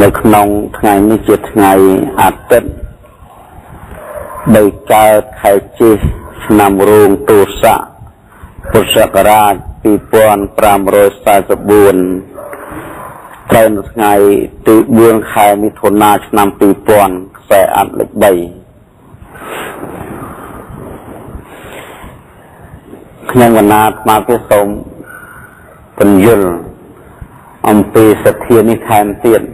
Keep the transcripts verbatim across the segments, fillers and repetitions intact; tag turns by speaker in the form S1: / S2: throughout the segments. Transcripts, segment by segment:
S1: នៅក្នុងថ្ងៃនេះជាថ្ងៃអាទិត្យដោយកើតខែជិះឆ្នាំរោងទស័កពុទ្ធសករាជពីរពាន់ប្រាំរយសាសិបបួនត្រូវនៅថ្ងៃទីបួនខែមិថុនាឆ្នាំពីរពាន់ខ្សែអត្ថលេខបីខ្ញុំកណាត់មកពីសូមពន្យល់អំពីសទ្ធានេះថែមទៀត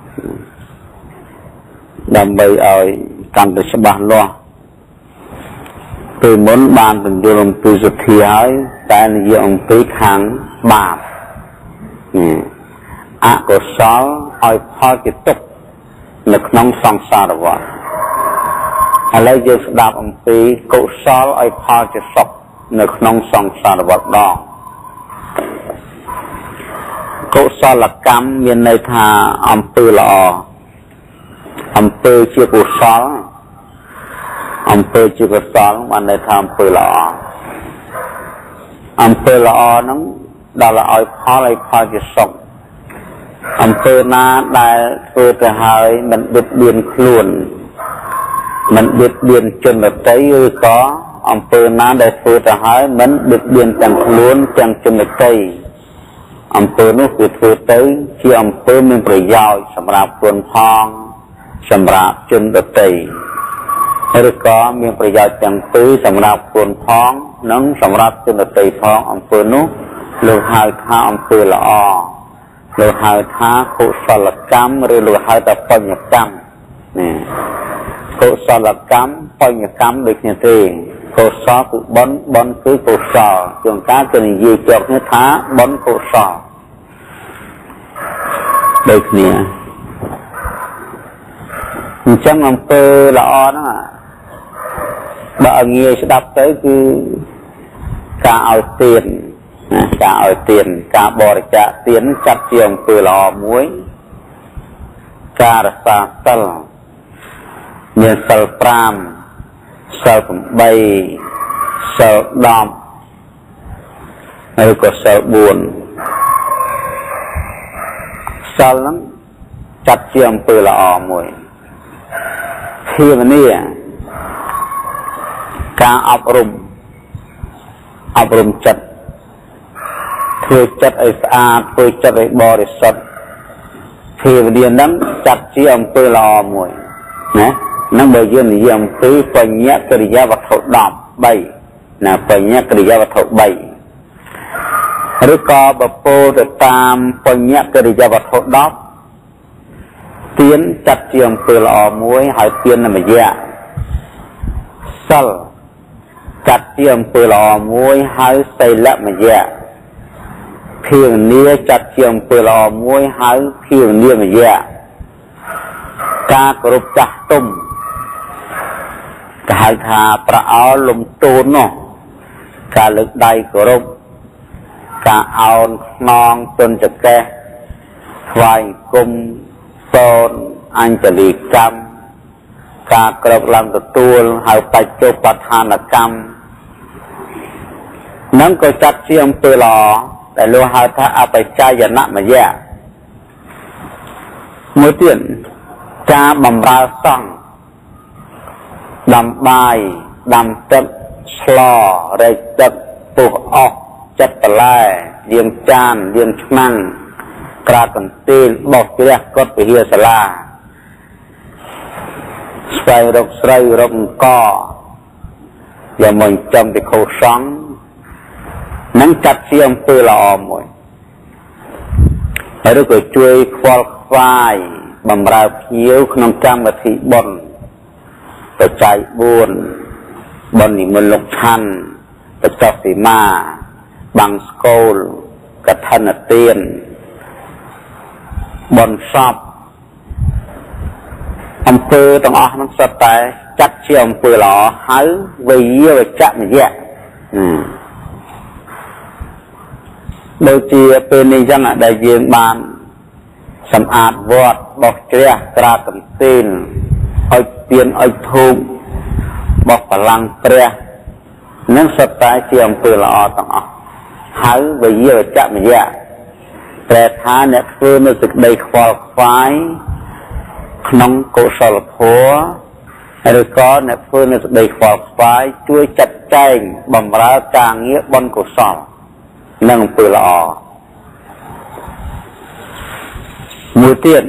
S1: ដើម្បីឲ្យកាន់តែច្បាស់លាស់ពេលមុនបានពន្យល់អំពីសទ្ធាហើយតែនិយាយអំពីខាងបាបអកុសលឲ្យផលជាទុក្ខនៅក្នុងសង្សារវដ្តឥឡូវយើងស្ដាប់អំពីកុសលឲ្យផលជាសុខនៅក្នុងសង្សារវដ្តដងកុសលកម្មមានន័យថាអំពើល្អអំពើជាកុសលអំពើជាកុសលបានន័យថាអំពើល្អអំពើល្អហ្នឹងដល់ឲ្យផលឲ្យផលជាសុខអំពើណាដែលធ្វើទៅហើយមិនបិទបៀនខ្លួនមិនបិទបៀនជនដទៃឬក៏អំពើណាដែលធ្វើទៅហើយមិនបិទបៀនទាំងខ្លួនទាំងជនដទៃអំពើនោះគឺធ្វើទៅជាអំពើមានប្រយោជន៍សម្រាប់ខ្លួនផងសម្រាប់ជនដទៃឬក៏មានប្រយោជន៍ទាំងពីរសម្រាប់ខ្លួនផងនិងសម្រាប់ជនដទៃផងអំពើនោះលោកហៅថាអំពើល្អលោកហៅថាកុសលកម្មឬលោកហៅថាបញ្ញកម្មនេះកុសលកម្មបញ្ញកម្មដូចគ្នាទេកុសលគឺបុណ្យបុណ្យគឺកុសលជួនកាលគេនិយាយជាប់គ្នាថាបុណ្យកុសលដូចគ្នាអញ្ចឹងអំពើល្អហ្នឹងបើឲ្យងាយស្ដាប់ទៅគឺការឲ្យទានណាការឲ្យទានការបរិច្ចាគទានចាត់ជាអំពើល្អមួយការរក្សាសិលមានសិលប្រាំសិលប្រាំសិលដប់ឬក៏សិលបួនសិលហ្នឹងចាត់ជាអំពើល្អមួយភាវនាការអប់រំអប់រំចិត្តធ្វើចិត្តឲ្យស្អាតធ្វើចិត្តឲ្យបរិសុទ្ធភាវនាហ្នឹងចាត់ជាអំពើល្អមួយណានឹងបើយើងនិយាយអំពីបញ្ញកិរិយាវត្ថុដប់បីណាបញ្ញកិរិយាវត្ថុបីឬក៏បពោទៅតាមបញ្ញកិរិយាវត្ថុដប់ទានចាត់ជាអំពើល្អមួយហើយទាននមយៈសិលចាត់ជាអំពើល្អមួយហើយសីលមយៈភាវនាចាត់ជាអំពើល្អមួយហើយភាវនាមយៈការគោរពចាស់ទុំគេហៅថាប្រអល់លំទោននោះការលើកដៃគោរពការអោនខ្នងទុនចកេះថ្វាយគុំសូនអញ្ជលីកម្មការក្រោកឡើងទទួលហៅបច្ចុប្បដ្ឋានកម្មនឹងក៏ចាត់ជាអំពើល្អដែលលោកហៅថាអបច្ច័យនមយៈមួយទៀតការបម្រើសង្ឃដាំបាយដាំទឹកស្លរែកទឹកពុះអស់ចិត្តបន្លែលាងចានលាងឆ្នាំងក្រាបកន្ទេលបោះជ្រះកត់ពហិសាលាស្វែងរកស្រូវរកអង្គយ៉ាងមិនចំទៅខុសសង្ឃនឹងចាត់ជាអំពើល្អមួយហើយឬក៏ជួយខ្វល់ខ្វាយបម្រើភ្ញៀវក្នុងកម្មវិធីបុណ្យបច្ច័យបួនបុណ្យនិមន្តលោកឆាន់បច្ចុប្បន្នមាបាំងស្កូលកឋិនទានបុណ្យសពអំពើទាំងអស់ហ្នឹងសុទ្ធតែចាត់ជាអំពើល្អហើយវិយាវចមយៈដូចជាពេលនេះចឹងដែលយើងបានសម្អាតវត្តបោះជ្រះក្រាបកន្ទេលអុជទៀនអុជធូបបោះបលាំងព្រះនឹងសុទ្ធតែជាអំពើល្អទាំងអស់ហើយវិយាវចមយៈ แต่ថាអ្នកធ្វើនៅសេចក្តីខ្វល់ខ្វាយក្នុងកុសលធម៌ឬក៏អ្នកធ្វើនៅសេចក្តីខ្វល់ខ្វាយជួយចាត់ចែងបម្រើការងារបុណ្យកុសលនិងអំពើល្អមួយទៀត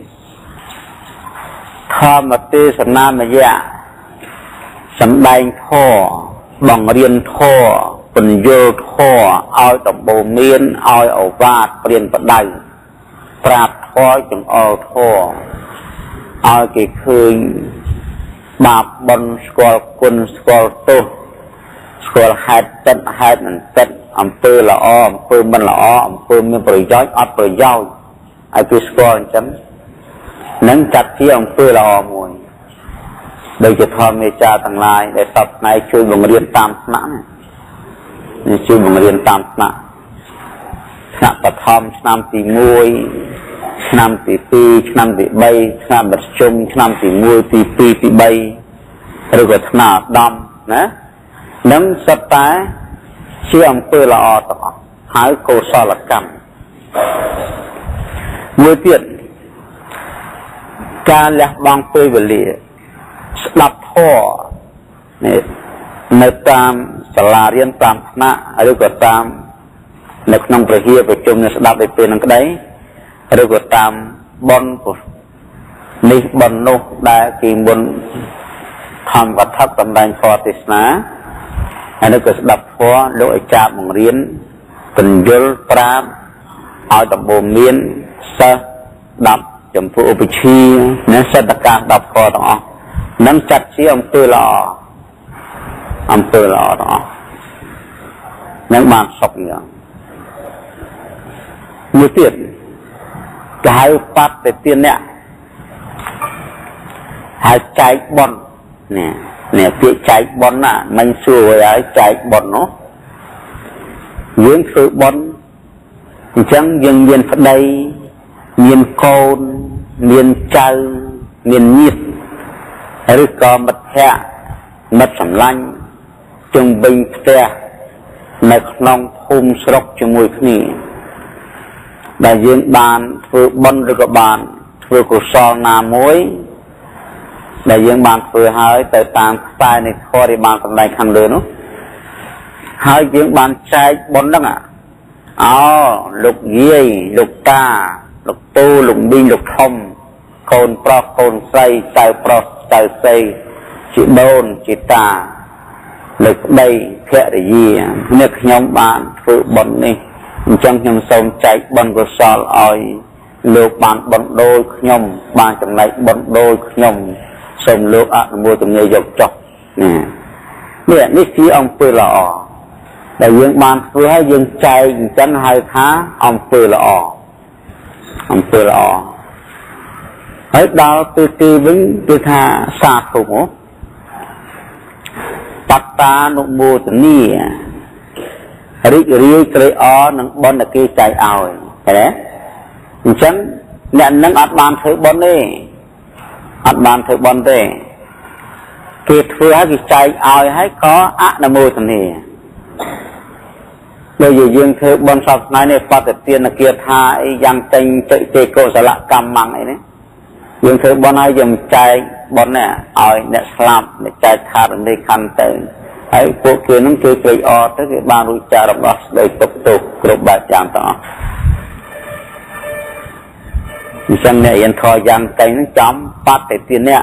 S1: ធម្មទេសនាមយៈសម្ដែងធម៌បង្រៀនធម៌ពន្យល់ធម៌ឲ្យដំបូន្មានឲ្យអវាទព្រានបដៅប្រាប់ធម៌ចង្អុលធម៌ឲ្យគេឃើញបាបបុណ្យស្គាល់គុណស្គាល់ទោសស្គាល់ហេតុពិតហេតុមិនពិតអំពើល្អអំពើមិនល្អអំពើមានប្រយោជន៍អត់ប្រយោជន៍ឲ្យគេស្គាល់អញ្ចឹងនឹងចាត់ជាអំពើល្អមួយដោយជាធម្មមេចាទាំងឡាយដែលសពថ្ងៃជួយបង្រៀនតាមថ្នាក់នេះជួយបង្រៀនតាមថ្នាក់ថ្នាក់បឋមឆ្នាំទីមួយឆ្នាំទីពីរឆ្នាំទីបីឆ្នាំមធ្យមឆ្នាំទីមួយទីពីរទីបីឬក៏ថ្នាក់ឧត្តមណានឹងសុទ្ធតែជាអំពើល្អទាំងអស់ហើយកុសលកម្មមួយទៀតការលះបង់ពេលវេលាស្ដាប់ធម៌នេះនៅតាមសាលារៀនតាមថ្នាក់ឬក៏តាមនៅក្នុងព្រះហេប្រជុំនៅស្ដាប់ឯពេលនឹងក្តីឬក៏តាមបននេះបននោះដែលគេមុនធម្មវត្ថុសម្ដែងធម៌ទេសនាហើយឬក៏ស្ដាប់ធម៌លោកអាចារ្យបង្រៀនពន្យល់ប្រាប់ឲ្យដំបូន្មានសិស្សដាប់ចំពោះឧបជានិងសិទ្ធិការដាប់ធម៌ទាំងអស់នឹងចាត់ជាអំពើល្អអំពើល្អទាំងអស់នឹងបានសុខយ៉ាងមួយទៀតគេហៅបត្តិទានៈហើយចែកបុណ្យនេះនេះពាក្យចែកបុណ្យណាមិនសួរឲ្យចែកបុណ្យនោះយើងធ្វើបុណ្យអញ្ចឹងយើងមានប្តីមានកូនមានចៅមានញាតិឬក៏មិត្តភក្តិមិត្តសម្លាញ់ជុំវិញផ្ទះនៅក្នុងភូមិស្រុកជាមួយគ្នាដែលយើងបានធ្វើបុណ្យឬក៏បានធ្វើកុសលណាមួយដែលយើងបានធ្វើហើយទៅតាមខ្សែនៃធម៌ដែលបានសម្ដែងខាងលើនោះហើយយើងបានចែកបុណ្យហ្នឹងអោលោកយាយលោកតាលោកពូលោកមីងលោកធំកូនប្រុសកូនស្រីចៅប្រុសចៅស្រីជីដូនជីតាលោកប្តីភរិយានេះខ្ញុំបានធ្វើបុណ្យនេះអញ្ចឹងខ្ញុំសូមចែកបុណ្យកុសលឲ្យលោកបានបុណ្យដូចខ្ញុំបានចំណែកបុណ្យដូចខ្ញុំសូមលោកអនុមោទនាយកចុះនេះនេះជាអំពើល្អដែលយើងបានធ្វើឲ្យយើងចែកអញ្ចឹងហៅថាអំពើល្អអំពើល្អហើយដល់ពេលទីវិញគឺថាសាធុបតានុមោទនីរីករាយត្រេកអរនឹងបុណ្យដែលគេចែកឲ្យឃើញទេអញ្ចឹងអ្នកនឹងអត់បានធ្វើបុណ្យទេអត់បានធ្វើបុណ្យទេគេធ្វើឲ្យគេចែកឲ្យហើយក៏អនុមោទនីដូចយើងធ្វើបុណ្យសពថ្ងៃនេះបដិទានគាថាអីយ៉ាងចេញតិទេកុសលកម្មអីនេះយើងធ្វើបុណ្យឲ្យយើងចែកបុណ្យនេះឲ្យអ្នកស្លាប់អ្នកចែកខាតនេះខាន់ទៅហើយពួកគេនឹងគេត្រេកអរទៅគេបានរួចចាករបស់ស្ដីទុកទោសគ្រប់បែបយ៉ាងទាំងអស់អញ្ចឹងអ្នករៀនធម៌យ៉ាងកែងនឹងចំបត្តិទានៈ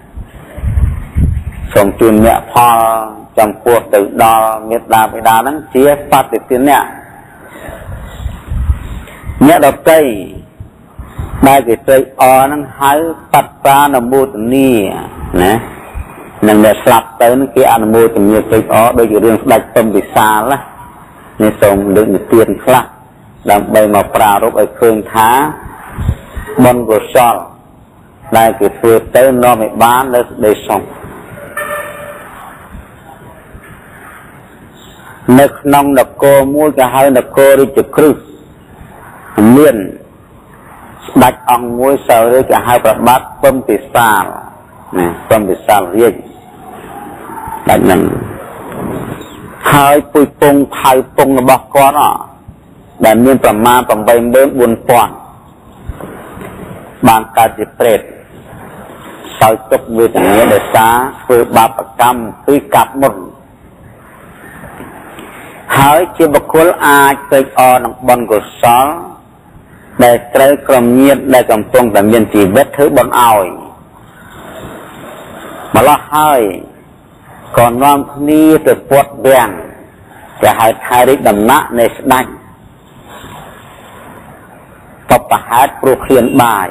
S1: សូមជូនអ្នកផលចំពោះទៅដល់មេត្តាបិតាហ្នឹងជាបត្តិទានៈអ្នកដតីដែលគេត្រេកអរហ្នឹងហៅបត្តានុមោទនីណានឹងអ្នកស្លាប់ទៅនឹងគេអនុមោទនាត្រេកអរដូចជារឿងស្ដេចពំពិសាលណានេះសូមលើកនិទានខ្លះដើម្បីមកប្រារព្ធឲ្យឃើញថាបុណ្យកុសលដែលគេធ្វើទៅនាំឲ្យបាននៅសេចក្តីសុខនៅក្នុងនគរមួយគេហៅនគររាជក្រឹសមានស្ដេចអង្គមួយសើរគេហៅប្របាទពំពិសាលណាពំពិសាលរាជដាច់នឹងហើយពុយពងផៅពងរបស់គាត់ដែលមានប្រមាណ 84000 បានកើតជាប្រេតចោយទុកវេទនាដោយសារធ្វើបាបកម្មគឺកាប់មុនហើយជាបុគ្គលអាចទៅអនឹងបុណ្យកុសលដែលត្រូវក្រុមញាតិដែលកំពុងតែមានជីវិតធ្វើបុណ្យឲ្យម្ល៉េះហើយក៏នាំគ្នាទៅពាត់វាំងគេហៅថារាជដំណាក់នៃស្ដេចតបប្រហែតព្រោះឃ្លានបាយ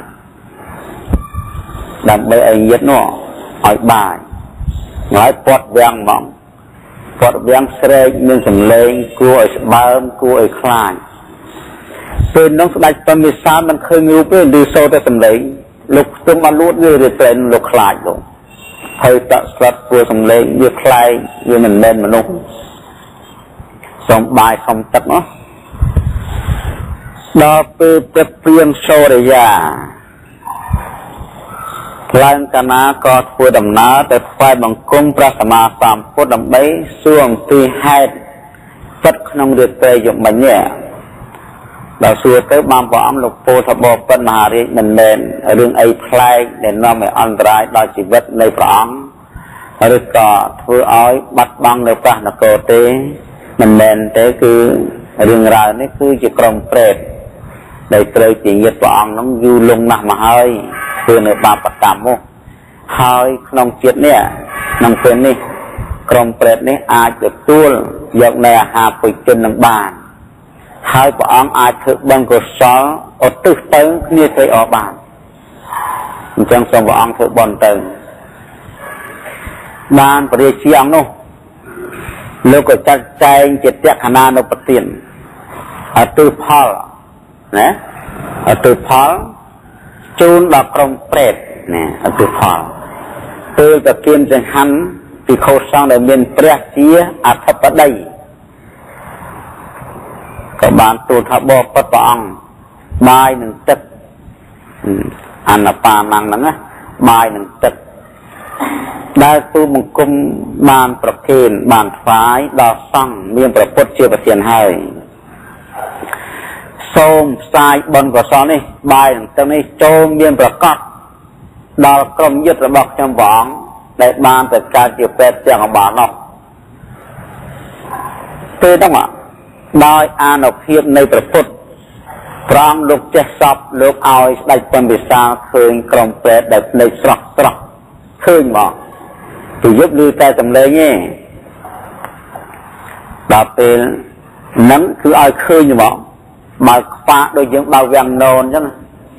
S1: ដើម្បីឲ្យញាតិនោះឲ្យបាយហើយពាត់វាំងហ្មងពាត់វាំងស្រែកមានសម្លេងគួរឲ្យស្បើមគួរឲ្យខ្លាចពេលនោះស្ដេចប៉ុនវិសាលមិនឃើញរូបទេឮសូរតែសម្លេងលោកខ្ទឹមអត់លួតវារៀបត្រែនលោកខ្លាចលោកហើយតក់ស្លាត់គួរសម្លេងវាខ្លែងវាមិនមែនមនុស្សសុំបាយសុំទឹកនោះដល់ពេលព្រះព្រាមសូរិយាឡើងកណាក៏ធ្វើដំណើរទៅថ្វាយបង្គំព្រះសម្មាសម្ពុទ្ធដើម្បីសួរអំពីហេតុពិតក្នុងរាត្រីយប់មិញនេះដល់សួរទៅបានព្រះអង្គលោកពោធិបពិតមហារាជមិនមែនរឿងអីប្លែកដែលនាំឲ្យអន្តរាយដល់ជីវិតនៃព្រះអង្គឬក៏ធ្វើឲ្យបាត់បង់នៅព្រះនគរទេមិនមែនទេគឺរឿងរ៉ាវនេះគឺជាក្រុមព្រែតដែលត្រូវជាញាតិព្រះអង្គនោះយូរលង់ណាស់មកហើយធ្វើនៅបាបកម្មនោះហើយក្នុងជាតិនេះក្នុងពេលនេះក្រុមព្រែតនេះអាចទទួលយកនៅអាហារពុជននឹងបានហើយព្រះអង្គអាចធ្វើបុណ្យកុសលឧទ្ទិសទៅគ្នាទៅអបានអញ្ចឹងសូមព្រះអង្គធ្វើបុណ្យទៅបានព្រះរាជាអង្គនោះលោកក៏ចាត់ចែងជាតក្ខណានុប្រទានឧទ្ទិសផលណាឧទ្ទិសផលជូនដល់ក្រុមព្រែតណាឧទ្ទិសផលពេលប្រគិនចង្ហាន់ពីខោសង្ឃដែលមានព្រះជាអធិបតីក៏បានទូលថាបបិទ្ធព្រះអង្គបាយនឹងទឹកអនបាណហ្នឹងណាបាយនឹងទឹកដែលទូលបង្គំបានប្រគេនបានថ្វាយដល់សង្ឃមានព្រះពុទ្ធជាប្រធានហើយសូមផ្សាយបុណ្យកុសលនេះបាយនឹងទឹកនេះចូលមានប្រកបដល់ក្រុមយុទ្ធរបស់ខ្ញុំព្រះអង្គដែលបានទៅកើតជាពេទ្យទាំងអបាលនោះពេលហ្នឹងដោយអានុភាពនៃព្រះពុទ្ធព្រះអង្គលោកចេះសពលោកឲ្យស្ដេចប៉ុនវិសាលឃើញក្រុមពេទ្យដែលភ្នែកស្រស់ស្រស់ឃើញមកពីយប់ឮតែសំឡេងទេដល់ពេលហ្នឹងគឺឲ្យឃើញមកបើខ្វាក់ដូចយើងបើកវាំងណូនអញ្ចឹង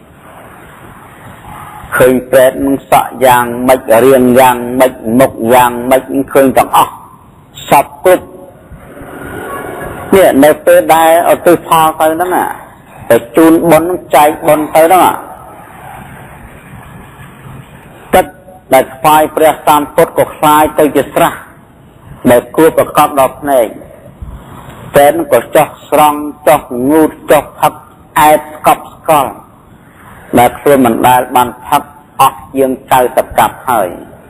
S1: ឃើញពេទ្យនឹងសក់យ៉ាងម៉េចរៀងយ៉ាងម៉េចមុខយ៉ាងម៉េចឃើញទាំងអស់សពគ្រប់នេះនៅពេលដែលឧទ្ទិសផលទៅហ្នឹងទៅជូនបុណ្យចែកបុណ្យទៅហ្នឹងទឹកដែលថ្វាយព្រះសម្ពុទ្ធក៏คล้ายទៅជាស្រះដែលគួរប្រកបដល់ភ្នែកតែនក៏ចោះស្រង់ចោះងូតចោះផឹកអែតស្កប់ស្កល់ដែលខ្លួនមិនដែលបានផឹកអស់ជាងចៅសកាប់ហើយ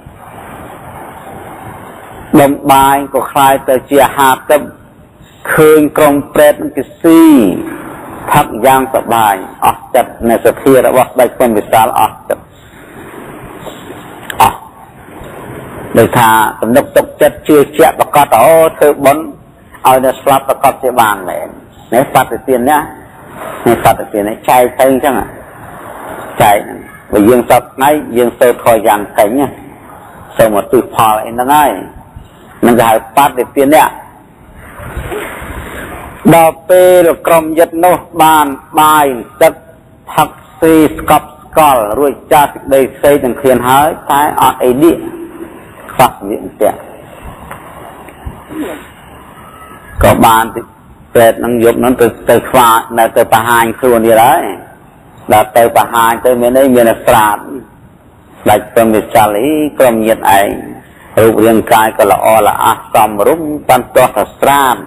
S1: ដុំបាយក៏คล้ายទៅជាអាហារទឹកឃើញក្រុមព្រែតនឹងគេស៊ីផឹកយ៉ាងសប្បាយអស់ចិត្តនៅសភារបស់ស្ដេចប៉ុនវិសាលអស់ចិត្តអស់ដោយថាទំនុកទុកចិត្តជឿជាក់ប្រកាសអូធ្វើបុណ្យឲ្យនៅស្លាប់ប្រកបជាបានមែននេះសត្វទានណានេះសត្វទាននេះចែកទៅអញ្ចឹងចែកហ្នឹងបើយើងសពថ្ងៃយើងទៅខយយ៉ាងកេញណាសូមឧទ្ទិសផលអីហ្នឹងហើយនឹងគេហៅបដិទាននេះដល់ពេលក្រុមយុទ្ធនោះបានបាយទឹកផឹកស៊ីស្កប់ស្កល់រួចចាស់សេចក្តីផ្សេងទាំងឃ្លានហើយតែអត់អីនេះខ្វះវិញ្ញៈក៏បានពេទ្យនឹងយប់នោះទៅទៅខ្វានៅទៅបរហាញខ្លួនទៀតហើយដល់ទៅបរហាញទៅមានអីមានស្រាតដាច់ពំវិសាលីក្រុមញាតិឯងរូបរាងកាយក៏ល្អល្អសមរម្យបានទាស់ទៅស្រាត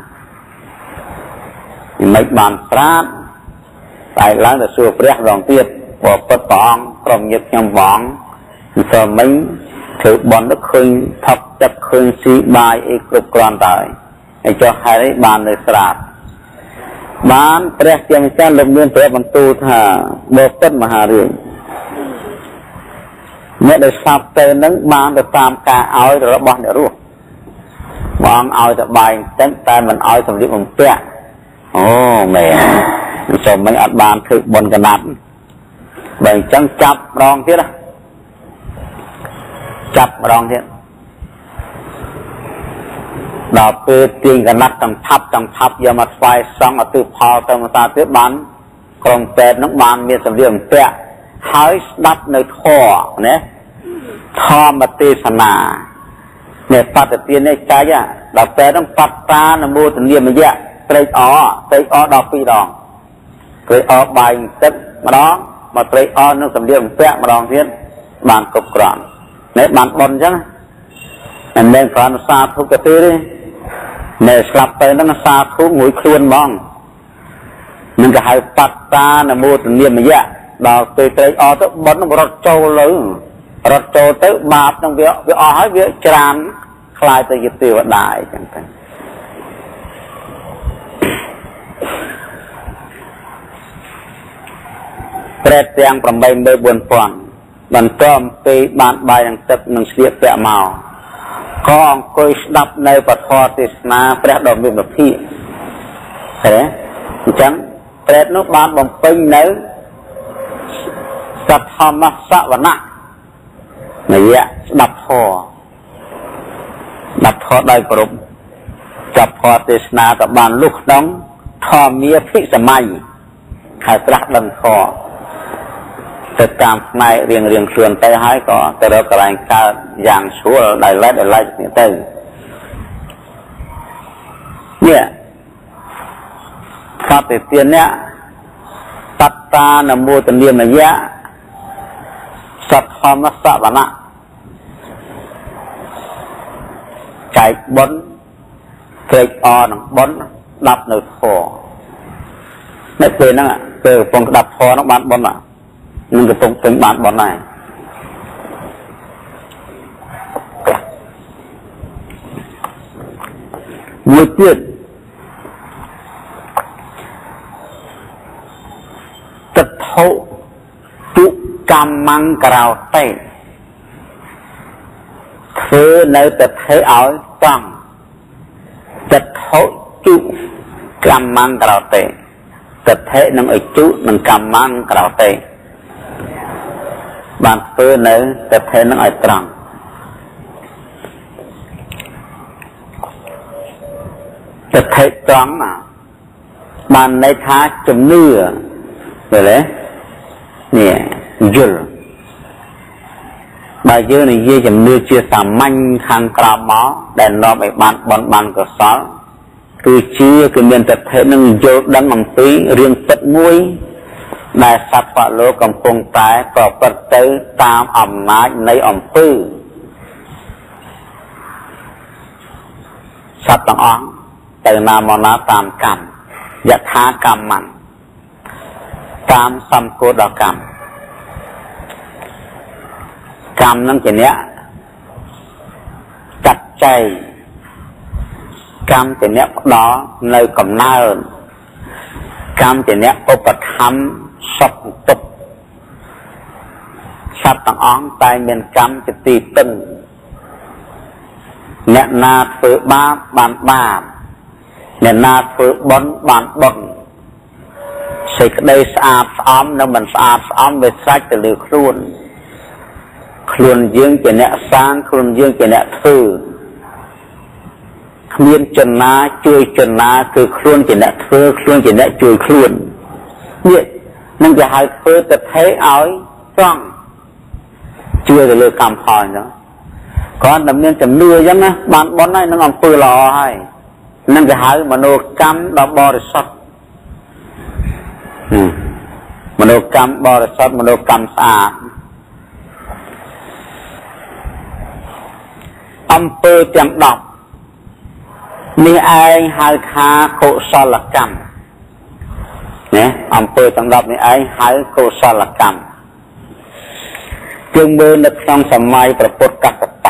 S1: មិនបានស្រាតតែឡើងទៅសួរព្រះរងទៀតបបិទ្ធព្រះអង្គក្រុមញាតិខ្ញុំបងសូមមិញធ្វើបន់ទៅឃើញថប់ចិត្តឃើញស៊ីបាយអីគ្រប់គ្រាន់តែហើយចុះហេតុអីបាននៅស្រាតបានព្រះជាម្ចាស់លោកមានព្រះបន្ទូលថាបបិទ្ធមហារាជអ្នកដែលស្លាប់ទៅនឹងបានទៅតាមការឲ្យរបស់អ្នករស់បងឲ្យតែបាយតែតែមិនឲ្យសម្លៀកបំពាក់អូមែនសូមមិនអត់បានធ្វើបុណ្យកណាត់បើអញ្ចឹងចាប់ម្ដងទៀតចាប់ម្ដងទៀតដល់ពេលទាញកណាត់ទាំងថាប់ទាំងថាប់យកមកស្វាយសង់អទិផលទៅមកតាទៀតបានក្រុមពេទ្យនឹងបានមានសម្លៀកបំពាក់ហើយស្ដាប់នៅធម៌ណាធម្មទេសនានេះបត្តទាននេះចែកដល់ពេទ្យនឹងបត្តានមោទនាមយៈត្រេកអរត្រេកអរដល់ពីរដងត្រេកអរបាយទឹកម្ដងមកត្រេកអរនឹងសម្លៀកបំពាក់ម្ដងទៀតបានគ្រប់គ្រាន់នេះបានបុណ្យអញ្ចឹងមិនមែនគ្រាន់សាធុកទេទេនៅស្លាប់ទៅនឹងសាធុមួយខ្លួនហ្មងនឹងគេហៅបត្តានមោទនាមយៈដល់ពេលត្រេកអរទៅបុណ្យនឹងរត់ចូលលើរត់ចូលទៅបាបនឹងវាវាអស់ហើយវាច្រានខ្លាយទៅជាទេវតាអញ្ចឹងទៅប្រែតទាំង8ម៉ឺនបួនពាន់បន្ទាប់ពីបានបាយនឹងទឹកនឹងស្លៀកពាក់មកក៏អង្គុយស្ដាប់នៅពធទេសនាព្រះដ៏មានវិភាកឃើញអញ្ចឹងប្រែតនោះបានបំពេញនៅសទ្ធម្មសវណៈនយៈស្ដាប់ធម៌ស្ដាប់ធម៌ដោយគោរពចាប់ធម៌ទេសនាក៏បានលុះក្នុងធម្មាភិសម័យហើយត្រាស់ដឹងធម៌ទៅតាមផ្នែករៀងរៀងខ្លួនទៅហើយក៏ទៅរកកន្លែងកើតយ៉ាងស្រួលដោយឡែកដោយឡែកគ្នាទៅនេះសត្វទាននេះបត្តានមោទនាមយៈសទ្ធម្មសវណៈចែកបុណ្យត្រេកអរនឹងបុណ្យដាប់នៅធម៌នៅពេលហ្នឹងពេលកំពុងដាប់ធម៌ហ្នឹងបានបុណ្យនឹងកំពុងពេញបានបុណ្យដែរមួយទៀតទិដ្ឋុទុកម្មង្ករោតេធ្វើនៅទិដ្ឋិឲ្យត្រង់ទិដ្ឋុទុកម្មង្ករោតេទិដ្ឋិនឹងឲ្យទុនឹងកម្មង្ករោតេបានធ្វើនៅទិដ្ឋិនឹងឲ្យត្រង់ទិដ្ឋិត្រង់បានន័យថាជំនឿឃើញទេនេះយល់បើយើងនិយាយជំនឿជាសាមញ្ញខាងក្រោមមកដែលនាំឲ្យបានបន់បានកុសលគឺជាគឺមានទិដ្ឋិនឹងយល់ដឹងអំពីរឿងពិតមួយដែលសត្វលោកកំពុងតែប្រព្រឹត្តទៅតាមអំណាចនៃអំពើសត្វទាំងអស់ទៅណាមកណាតាមកម្មយថាកម្មੰតាមសម្ពោធកម្មកម្មនឹងជាអ្នកចាត់ចែងកម្មជាអ្នកផ្ដល់នៅកំណើនកម្មជាអ្នកឧបត្ថម្ភសុខទុក្ខសត្វទាំងអស់តែមានកម្មជាទីពឹងអ្នកណាធ្វើបាបបានបាបអ្នកណាធ្វើបុណ្យបានបុណ្យសេចក្តីស្អាតស្អំនិងមិនស្អាតស្អំវាស្រេចទៅលើខ្លួនខ្លួនយើងជាអ្នកសាងខ្លួនយើងជាអ្នកធ្វើគ្មានចំណាជួយចំណាគឺខ្លួនជាអ្នកធ្វើខ្លួនជាអ្នកជួយខ្លួននេះនឹងគេហៅធ្វើទិដ្ឋិឲ្យត្រង់ជឿទៅលើកម្មផលអញ្ចឹងគ្រាន់តែមានជំនឿអញ្ចឹងណាបានបុណ្យហើយនឹងអំពើល្អហើយនឹងគេហៅមនោកម្មដ៏បរិសុទ្ធមនោកម្មបរិសុទ្ធមនោកម្មស្អាតអំពើទាំងដប់នេះឯងហៅថាកុសលកម្មណាអំពើទាំងដប់នេះឯងហៅកុសលកម្មជាងមើលនៅក្នុងសម័យព្រះពុទ្ធកស្សបៈ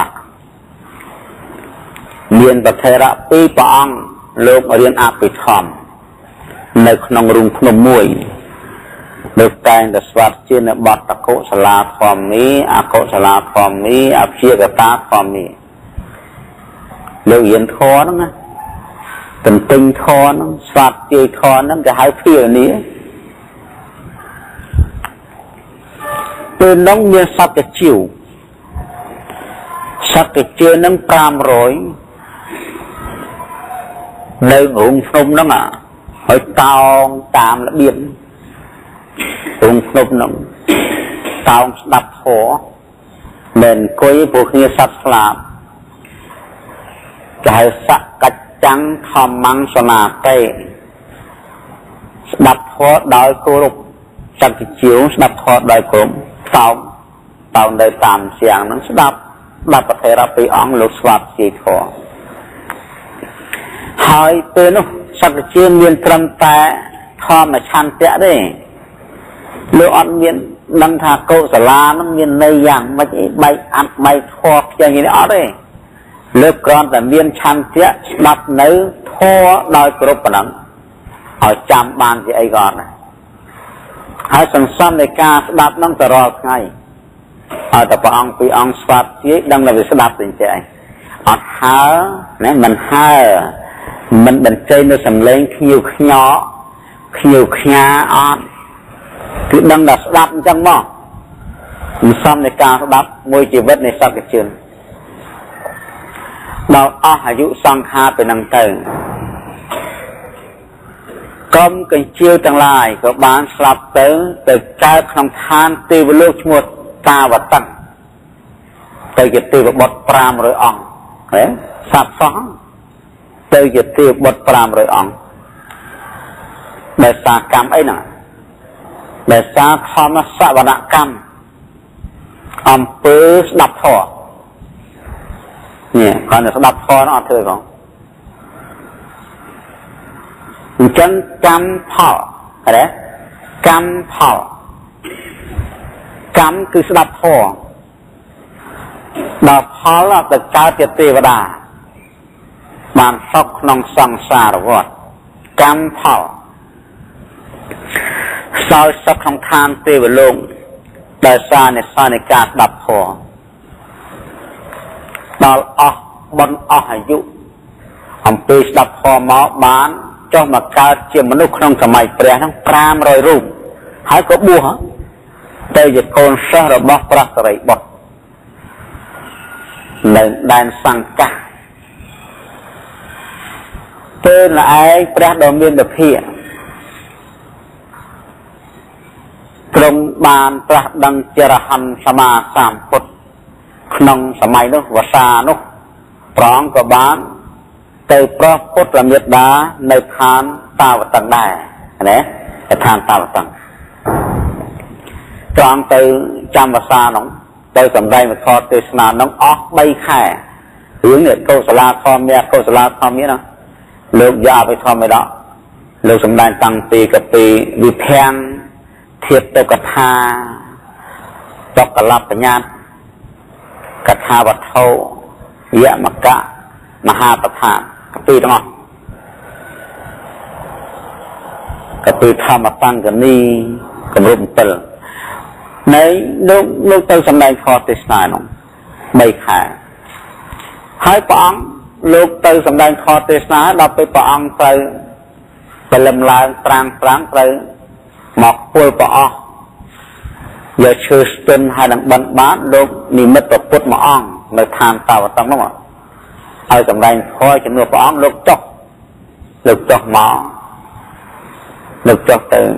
S1: មានប្រធេរៈពីរព្រះអង្គលោករៀនអភិធម្មនៅក្នុងរូងភ្នំមួយ được cái là soát trên là bát tắc cổ sá la thom mí à cổ sá la thom mí à phía cái ta thom mí lưu yên thọ đó nghe tình tinh thọ nó soát chơi thọ nó cái hai phía này tên nông như sát cái chiều sát cái chiều nó cam rồi nơi ngủ không đó mà hỏi tao tạm là biển ngủ không nó tao đập hổ nên coi bộ kia sát làm cái sát cách trắng thầm măng sờ nà tê đập hổ đòi cô lục sát cái chiều đập hổ đòi cô tao tao nơi tạm xiang nó đập đập có thể ra bị ong lục xoát gì thôi hỏi tên nó sắc chiên miên trầm ta thò mà chăn tẹt đấy lựa ăn miên đăng thà câu sả la nó miên nơi dạng mấy bay ăn bay thò kia như đó đấy lựa con là miên chăn tẹt đập nấy thò đòi cướp vào nắng hỏi chăm bàn thì ai gọn này hỏi sẵn sàng để ca đập nắng tờ rò ngay ở tập ông bị ông xoát chiếc đang là vì sẽ đập tình chạy ở há nè mình há mình mình chơi nó sầm lên nhiều nhỏ nhiều nhà on cứ đang đặt đập trong mỏ xong này ca đập môi chỉ vết này sau cái trường đầu ở hải dụ sang ha từ năng tử công cái chiêu chẳng lại có bán sập tới từ cái không than từ với lúc một ta và tăng từ cái từ bột pram rồi on đấy sập phóng từ cái từ bột pram rồi on để xa cam ấy nè để xa thom nó xa và đạn cam ông cứ đập thọ nhỉ còn là đập thọ nó thôi không chân cam thọ cái đấy cam thọ cam cứ đập thọ đập thọ là từ cao tiệt tì và đà bàn sóc nong sang xa rồi cam thọ sau sắp không than tê về lông đời xa này xa này cả đập hồ đó là bọn ổ hải dụ ông tê đập hồ máu bán cho mà cao chiếm mà lúc không cả mày bè nó pram rồi rùm hãy có bùa hả đây là con sơ rồi bó bó rồi bó nên đàn sang cả tên là ai bè đồ miên được hiện trong bànประดังเจรหันสมาสามพุทธนองสมัยนู้วสานุพร้อมกับบ้านเตยพระพุทธเมตตาในทานตาวตังได้เนี่ยในทานตาวตังตรองเตยจำวสาน้องเตยสำได้มาทอดเตยสนาน้องออกใบแข่หรือเนี่ยโกศลาทอมเนี่ยโกศลาทอมเนี่ยนะเลิกยาไปทอมไม่ได้เลิกสำได้ตังปีกับปีวิแพงเทียบตัวกถาตกกลับปัญญากถาวัฏโธยะมกะมหาปทานกปีตั้งอ่ะกปีธรรมตั้งกันนี่กันรุ่มเตลในลูกลูกเตลสำเร็จคอติสนาหนองใบขาให้ปองลูกเตลสำเร็จคอติสนาเราไปปองไปไปลำลายตรางตรางไปหมอกป่วยปออย่าเชื่อจนให้ดังบันบ้านลูกนิมิตประพุทธมาอ่องในทางตาวตั้งนั่นหรอเอาสำได้คอยจำนวนปองลูกจกลูกจกหมอลูกจกตื่น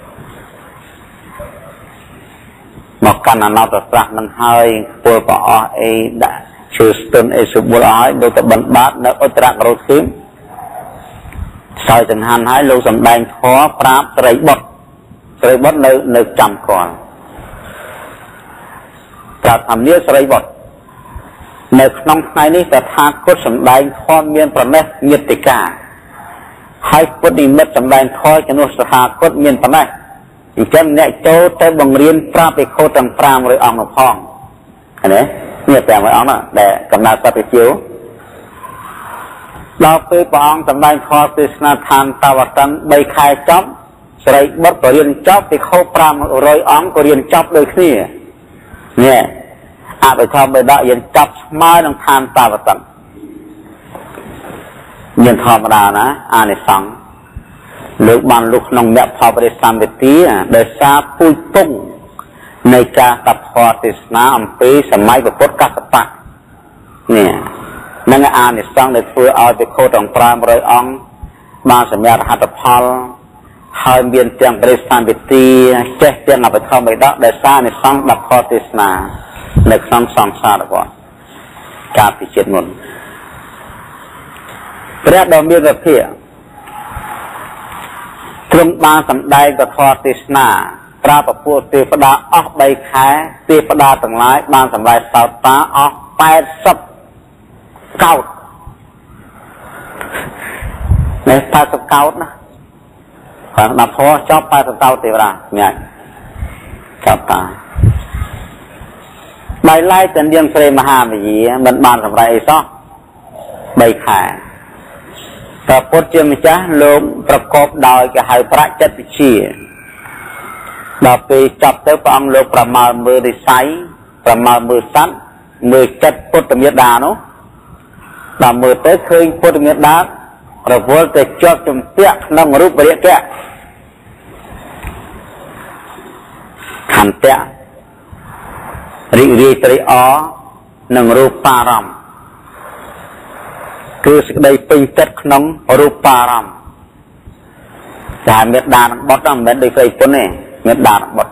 S1: หมอกกันนเอาแต่สักนั่งให้ป่วยปอไอ้ด่าเชื่อจนไอ้สุบุลอยโดยแต่บันบ้านในอุตรากรุสิมใส่จังหันให้ลูกสำได้ขอปราบไตรบดสไรบดในในจำก่อนจากทำเนี้ยสไรบดในน้องในนี้แต่ทางกฎสำได้ข้อเมียนประเมศเงียติกาให้กฎนิมิตสำได้ข้อจนุสหากฎเมียนประเมศอีกเช่นเนี่ยโจแต่บังเรียนปราบไปโคตังปรามเลยออกมาพ้องอันนี้เนี่ยแต่ไม่ออกนะแต่กำนัดสัตย์เจียวเราไปปองสำได้ข้อติสนาทานตาวตังใบคายจ้อมสไลบดก็เรียนจบไปเข้าปรามรอยอ้องก็เรียนจบเลยนี่เนี่ยอาไปทำไปได้เรียนจบมาต้องทานตาประตังเรียนธรรมดานะอ่านในสังลูกบอลลูกน้องแบบพอไปได้สามไปตีได้ทราบปุ้ยปุ้งในการตัดพอติสนาอัมพีสมัยแบบพดกัสปะเนี่ยนั่งอ่านในสังในเพื่อเอาไปโคตรปรามรอยอ้องมาสัญญาหัตถพลหายเบียนเตียงบริษัทบิตีเจ๊เตียงเอาไปเข้าไปได้ได้สร้างในสังดับพอติสนาในสังสองชาติก่อนการพิจิตรนนพระดอมเบียนกับเพียตรงบางสัมได้กับพอติสนาปราบพวกเทพดาออกใบขายเทพดาต่างหลายบางสัมได้สาวตาออกแปดสิบเก้าในแปดสิบเก้านะฝั่งนับพอชอบแปดสิบเก้าเทวดาเนี่ยชอบตาใบไล่จันเดียงเสรมหาวิญญาณมันบานสัมได้ซ้อใบขายแต่พุทธเจ้ามิจฉาลงประกอบโดยกับหายพระจัตติชีดอกไปจับเต้าฟังโลกประมาณมือดิไซประมาณมือสั้นมือจัดพุทธมิตรดานุดอกมือเต้เคยพุทธมิตรดาเราพูดแต่จอบจมเตี้ยนั่งรูปเรียกแก่ขันเตี้ยริริตริอ๋อนั่งรูปปารามคือสิ่งใดเป็นจัดขนมรูปปารามแต่เม็ดดานบดนั่งเม็ดได้เคยพ้นเนี่ยเม็ดดานบด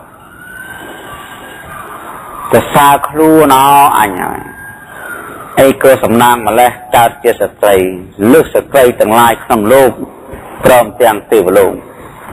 S1: จะซาครูน้ออันยังไอ้เกิดสำนางมาแล้วจะเจริญสตรีเลือกสตรีต่างลายขนมโลกพร้อมเตียงตีบโลก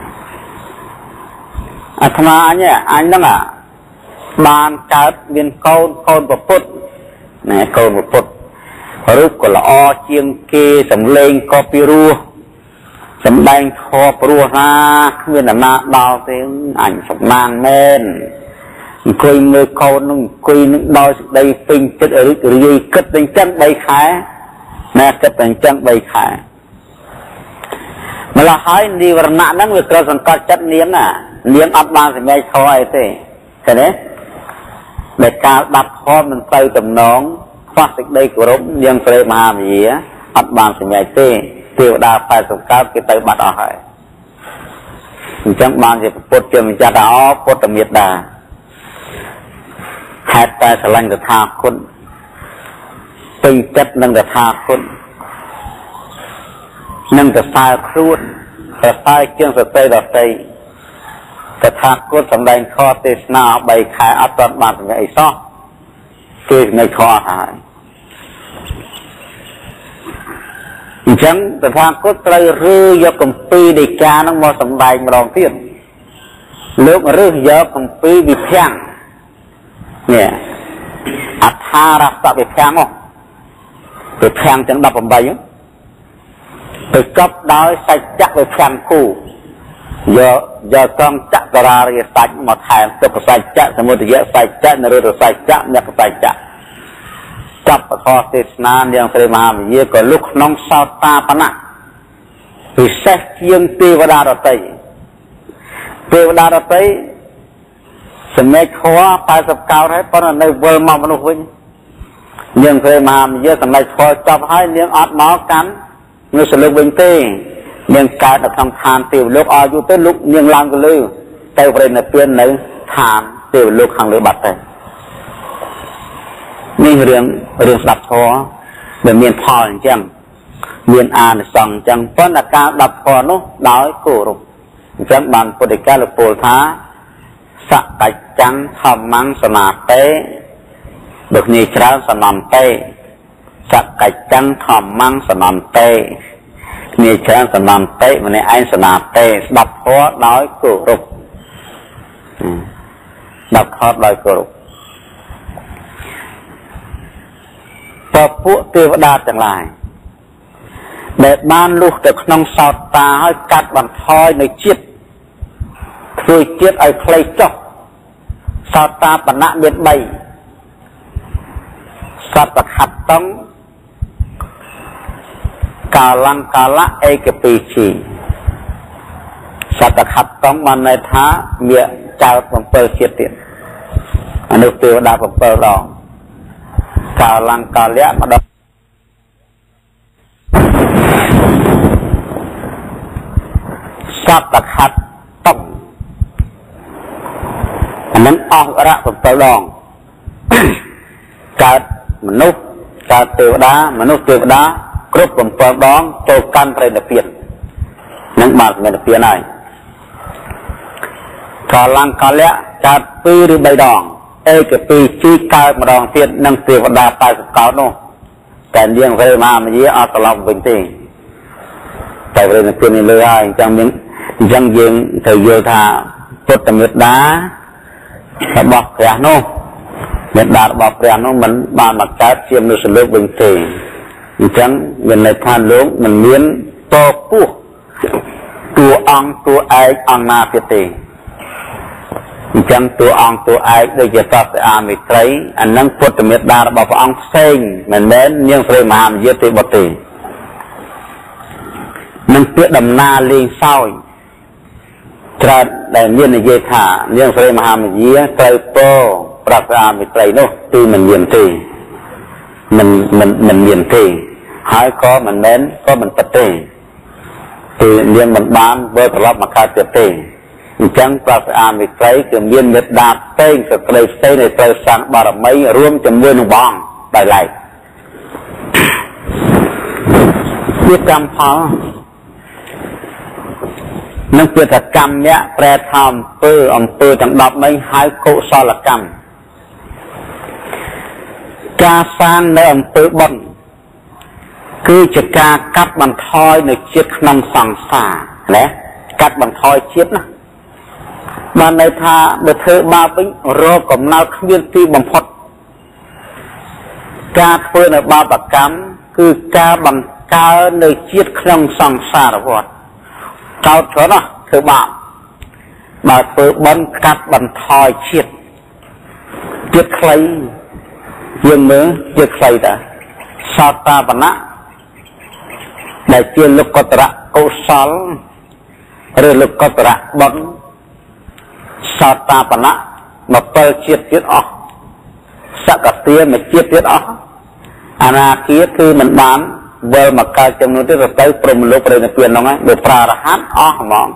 S1: อาตมาเนี่ยอันนั้นอ่ะบานจัดเวียนโกนโกนประพุทธเนี่ยโกนประพุทธรูปก็ละอเชียงเกสำเลงก็ปิรัวสำแดงทอปรัวนาเมื่อนาดาวเสียงอันสำนางเม่นคุยมือเขาหนึ่งคุยหนึ่งดอยได้ปิงจัดอะไรหรือยังกัดเป็นจังใบขายแม่กัดเป็นจังใบขายเมื่อหายดีวันนั้นนั่งวิเคราะห์สังกัดจัดเลี้ยงอ่ะเลี้ยงอัดมาสิไม่ทอยสิใช่ไหมในการดับคอมันไปกับน้องฟาดสิได้กรบยังเสด็จมาเหี้ยอัดบางสิไม่เต้เทวดาไปสงการกิตบัดเอาให้จังบางสิปวดเจ็บจะดาวปวดตะเมียดาหายใจสลังจะทาคนตึงจัดนั่งจะทาคนนั่งจะสายครูดจะสายเชื่องสเตย์ดอกเตยจะทาคนสำแดงข้อเตสนาใบขายอัตตบาทไอ้ซ้อคือในข้อหายจังแต่ทางก็ไตรเรือยกกับปีเด็กานั่งมาสำแดงรองเทียนเลือกเรื่องเยอะกับปีวิเพียงเนี่ยอัฐารัสไปแพงอ่ะไปแพงจังดับผมไปอยู่ไปจับได้ใส่จักรไปแพงคู่เยอะเยอะต้องจักรรารีใส่มาแทนตัวก็ใส่จักรสมมติเยอะใส่จักรนรือใส่จักรเนี่ยก็ใส่จักรจับคอเทศนาอย่างเสมาเยอะก็ลุกน้องสาวตาปนะพิเศษยังเทวดาดตัยเทวดาดตัยสมัยขอไปสับเก่าให้เพราะในเวอร์มามนุษย์วิ่งยังเคยมาเยอะสมัยขอจับให้เลี้ยงอัดหมอกันเงื่อสลุกวิ่งเต้เลี้ยงกายแต่ทำทานติวลูกอายุเต้ลุกเลี้ยงลังกันเลยเต้ประเด็นเปลี่ยนหนึ่งทานติวลูกขังหรือบัดเต้นี่เรื่องเรื่องดับคอแบบเมียนพอจังเมียนอ่านส่องจังเพราะนักการดับคอนู้น้อยกูรุจังบันปฏิกาลโพธาสักกัจจังธรรมังสนาเตดุนีชราสนามเตสักกัจจังธรรมังสนามเตนีชราสนามเตมันในไอสนาเตดับคอน้อยกูรุดับคอน้อยกูรุพอพวกเทวดาจังไรเด็กบ้านลูกแต่ขนมสอดตาให้กัดบันทอยในจิตคือจิตไอ้ใครจบสอดตาปณะเบียดใบสัตว์ขัดต้องกาลังกาละเอกปีชีសត្វខាត់តង់បានន័យថាវាចោតបំពេជាតិទៀតអនុទេវតាបំពេដងកាលង្កាលៈម្ដងសត្វខាត់តង់អានឹងអស់រៈបំពេដងកើតមនុស្សកើតទេវតាមនុស្សទេវតាគ្រប់បំពេដងចូលកាន់ប្រេណពៀននឹងបានប្រេណពៀនហើយកាលង្កាលៈកើតពីរឬបីដងឯកពីជីកើតម្ដងទៀតនឹងទេវតាតែសកោតនោះតែនាងព្រះមហាមាយាអត់ត្រឡប់វិញទេតែព្រះនិព្វាននេះលើហើយអញ្ចឹងមានអញ្ចឹងយើងត្រូវយល់ថាពុទ្ធមេត្តារបស់ព្រះនោះមេត្តារបស់ព្រះនោះមិនបានមកកើតជាមនុស្សលោកវិញទេអញ្ចឹងមានន័យថាលោកមិនមានតពោះតួអង្គតួឯកអង្គណាទៀតទេអញ្ចឹងតួអង្គតួឯកដូចជាសត្វអាមិត្រីអានឹងពុទ្ធមេត្តារបស់ព្រះអង្គផ្សេងមិនមែននាងព្រះមហាមាយាទេបុត្រទេនឹងពាក្យដំណាលេងសើចច្រើនដែលមាននិយាយថានាងព្រះមហាមាយាត្រូវពោប្រាប់អាមិត្រីនោះគឺមិនមានទេមិនមិនមិនមានទេហើយក៏មិនមែនក៏មិនពិតទេគឺនាងមិនបានធ្វើត្រឡប់មកកើតទៀតទេអញ្ចឹងព្រះអាមិត្រីគឺមានមេត្តាផ្សេងសក្តិផ្សេងដែលត្រូវសាងបារមីរួមជាមួយនឹងបងដោយឡែកជាកម្មផលនឹងជាកម្មអ្នកប្រែថាអំពើអំពើទាំងដប់នេះហៅកុសលកម្មការសាងនៅអំពើបុណ្យគឺជាការកាត់បន្ថយនៅជាតិក្នុងសង្សារណាកាត់បន្ថយជាតិណាបានន័យថាបើធ្វើបាបវិញរកកំណើតគ្មានទីបំផុតការធ្វើនៅបាបកម្មគឺការបង្កើននៅជាតិក្នុងសង្សារវដ្តចោតច្រើនណាស់ធ្វើបាបបើធ្វើបុណ្យកាត់បន្ថយជាតិជាតិខ្លីយើងមើលជាតិខ្លីតាសតាបណៈដែលជាលោកកតរៈកុសលឬលោកកតរៈបុណ្យសតាបណៈមកពិលជាតិទៀតអស់សកតាមួយជាតិទៀតអស់អនាគាគឺមិនបានវិលមកកើតចំនួនទៀតទៅព្រមលោកប្រេណពៀនហ្នឹងហើយដោយប្រារហ័តអស់ហ្មង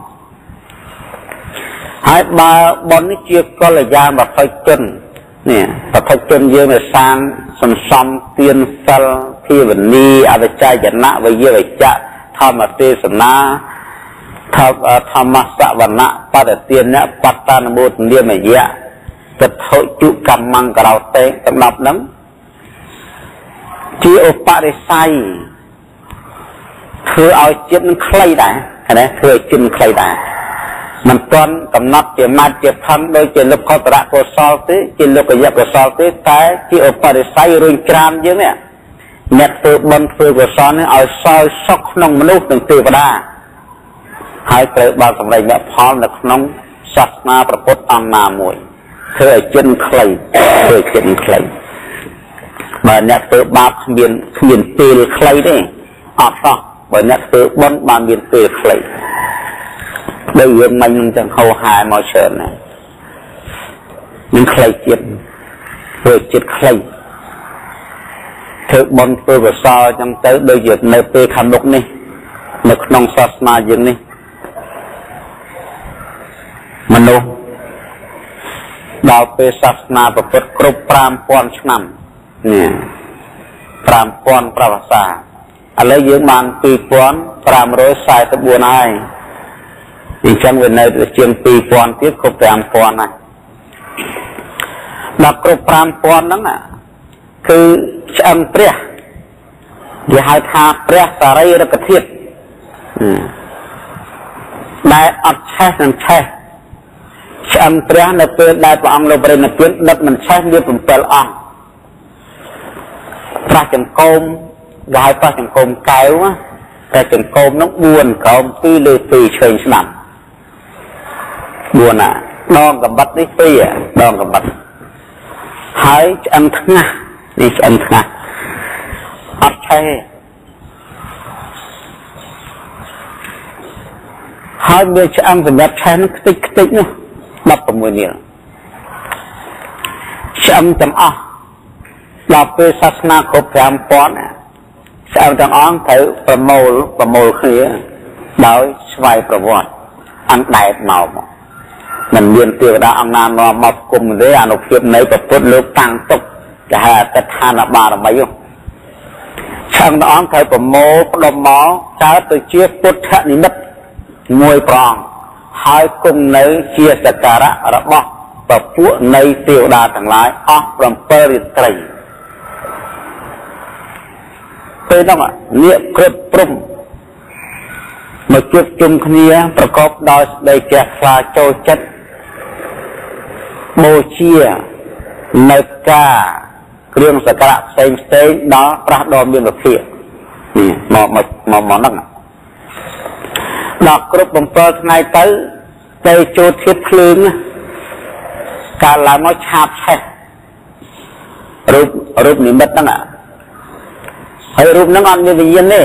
S1: ហើយបើបុណ្យនេះជាកល្យាណបច្ចជននេះបច្ចជនយើងឲ្យសាងសន្សំទានសិលភាវនីអវិជ្ជយណៈវិយវិជ្ជធម្មទេសនាធម្មសវណៈបដទានៈបត្តនមោទនាមយៈទិដ្ឋុជុកម្មង្ករោតេទាំងដប់ហ្នឹងជាឧបរិស័យធ្វើឲ្យចិត្តនឹងខ្លីដែរណាធ្វើឲ្យចិត្តខ្លីដែរមិនទាន់កំណត់ជាម៉ាត់ជាផឹងដូចជាលោកកតរៈកុសលទេជាលោកយៈកុសលទេតែជាឧបរិស័យរុញច្រានយើងនេះអ្នកធ្វើបុណ្យធ្វើកុសលនេះឲ្យសោយសុខក្នុងមនុស្សនិងទេវតាហើយត្រូវបានសម្រេចមគ្គផលនៅក្នុងសាសនាព្រះពុទ្ធអង្គណាមួយធ្វើឲ្យចិត្តខ្លីធ្វើឲ្យចិត្តខ្លីបើអ្នកធ្វើបាបគ្មានគ្មានពេលខ្លីទេអត់សោះបើអ្នកធ្វើបុណ្យបានមានពេលខ្លីដោយយើងមិននឹងចឹងហៅហែមកច្រើនណានឹងខ្លីចិត្តធ្វើចិត្តខ្លីធ្វើបុណ្យធ្វើកុសលចឹងទៅដូចជានៅពេលខាងមុខនេះនៅក្នុងសាសនាយើងនេះមនុស្សដល់ពេលសាសនាប្រពុតគ្រប់ប្រាំពាន់ឆ្នាំនេះប្រាំពាន់ប្រវត្តិសាស្ត្រឥឡូវយើងបានពីរពាន់ប្រាំរយសែនសិបបួនហើយអញ្ចឹងវានៅទៅជាងពីរពាន់ទៀតគ្រប់ប្រាំពាន់ហើយដល់គ្រប់ប្រាំពាន់ហ្នឹងគឺឆ្អឹងព្រះគេហៅថាព្រះសារីរិកធាតុដែលអត់ឆេះនឹងឆេះឆ្អឹងព្រះនៅពេលដែលព្រះអង្គលោកបរិនិព្វានដិតមិនឆេះមានbảyអង្គប្រះចង្កូមគេហៅប្រះចង្កូមកែវប្រះចង្កូមនោះបួនក្រោមពីរលើពីរឆ្វេងស្ដាំបួនណាដងកំបិតនេះពីរដងកំបិតហើយឆ្អឹងថ្ងាសនេះឆ្អឹងថ្ងាសអត់ឆេះហើយមានឆ្អឹងសម្រាប់ឆេះនឹងខ្ទេចខ្ទេចនោះដប់ប្រាំមួយនាឡឆ្អឹងទាំងអស់ដល់ពេលសាសនាគ្រប់ប្រាំពាន់ឆ្អឹងទាំងអស់ត្រូវប្រមូលប្រមូលគ្នាដោយស្វ័យប្រវត្តិអណ្ដែតមកមិនមានទេវតាអង្គណានាំមកគុំទេអនុភាពនៃប្រពុតលោកតាំងទុកគេហៅអតិថានបារមីឆ្អឹងទាំងអស់ត្រូវប្រមូលផ្ដុំមកកើតទៅជាពុទ្ធនិមិត្តមួយប្រងហើយគង់នៅជាសក្ការៈរបស់ពពួកនៃទេវតាទាំងឡាយអស់ប្រាំពីររាត្រីពេលនោះនាគគ្រប់ព្រំមកជួបជុំគ្នាប្រកបដោយស្ដីជ្រះថ្លាចូលចិត្តបូជានៅការគ្រឿងសក្ការៈផ្សេងផ្សេងដល់ប្រាស់ដ៏មានវិភាគនេះមកមកមកមកហ្នឹងដល់គ្រប់បំពេញថ្ងៃទៅទៅចូលធៀបភ្លើងកាលឡើងមកឆាបឆេះរូបរូបនិមិត្តហ្នឹងហើយរូបហ្នឹងអត់មានវិញ្ញាណទេ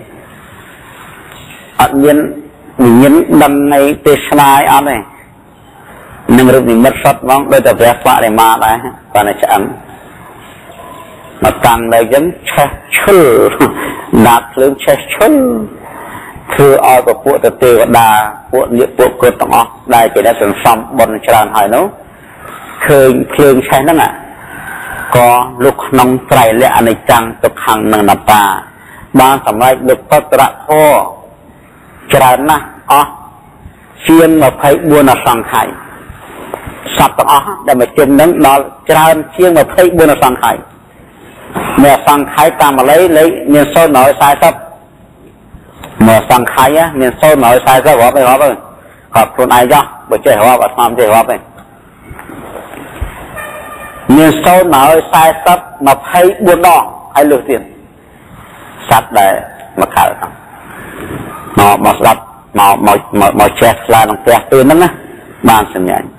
S1: អត់មានវិញ្ញាណដឹងនៃទេសនាអត់ទេនឹងរូបនិមិត្តសតហ្មងដោយតែព្រះបរិមាដែរបានតែឆ្អឹងមកតាំងនៅចឹងឆេះឈុលដាប់ភ្លើងឆេះឈុលធ្វើឲ្យពពួកទេវតាពួកនាគពួកគាត់ទាំងអស់ដែលជាអ្នកសន្សំបុណ្យច្រើនហើយនោះឃើញភ្លើងឆេះហ្នឹងក៏លុកក្នុងត្រៃលក្ខអនិច្ចំទុក្ខំនិងអនត្តាបានសម្រេចលោកពត្រៈធម៌ច្រើនណាស់អស់ជាងម្ភៃបួនអសង្ខ័យសត្វទាំងអស់ដែលមកជុំនឹងដល់ច្រើនជាងម្ភៃបួនអសង្ខ័យមានអសង្ខ័យតាមបាលីលេខមានសូន្យមួយរយសាយសិបមកសង្ខ័យមានសូន្យមួយរយសាយសិបរាប់ទេរាប់ទេគាត់ខ្លួនឯងចោះបើចេះរាប់អត់ស្មានចេះរាប់ទេមានសូន្យមួយរយសាយសិបម្ភៃបួនដងហើយលើសទៀតសត្វដែលមកកើតហ្នឹងមកមកស្ដាប់មកមកមកចេះឆ្លើយក្នុងផ្ទះពេលហ្នឹងណាបានសម្ញាញ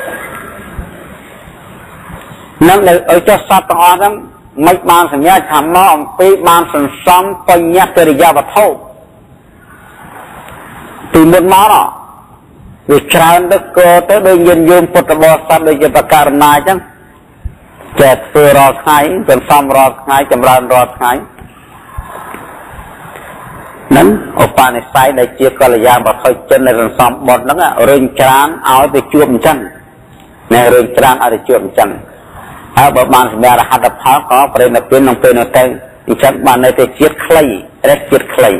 S1: នឹងឲ្យចុះសត្វទាំងអស់ហ្នឹងមិនបានសម្ញាថាមកអំពីបានសន្សំបញ្ញកិរិយាវត្ថុពីមុនមកវាច្រើនទៅក៏ទៅដោយញាតិញោមពុទ្ធបរិស័ទដូចជាបករណាអញ្ចឹងចេះធ្វើរាល់ថ្ងៃសន្សំរាល់ថ្ងៃចម្រើនរាល់ថ្ងៃនឹងឧបនិស្ស័យដែលជាកល្យាណវត្ថុចិនដែលសន្សំបុណ្យហ្នឹងរឹងច្រានឲ្យទៅជួបអញ្ចឹងណែរឹងច្រានឲ្យទៅជួបអញ្ចឹងហើយបើបានសម្រាប់រហត្តផលក៏ប្រេណពៀនក្នុងពេលនោះទៅអញ្ចឹងបាននៅតែជាតិខ្លីរះជាតិខ្លី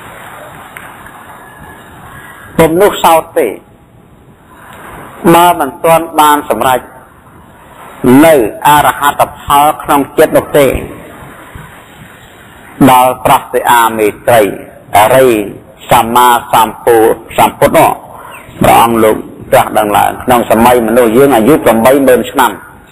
S1: ពុំនោះសោតទេបើមិនទាន់បានសម្រេចនៅអរហត្តផលក្នុងចិត្តនោះទេដល់ប្រសិអាមេត្រីអរិយសម្មាសម្ពុទ្ធសម្ពុទ្ធនោះព្រះអង្គលោកត្រាស់ដឹងឡើងក្នុងសម័យមនុស្សយើងអាយុប្រាំបីម៉ឺនឆ្នាំ